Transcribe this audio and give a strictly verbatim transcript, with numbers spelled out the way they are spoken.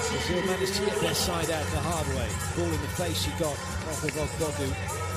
Brazil managed to get their side out the hard way. Ball in the face she got off of Ogbogu.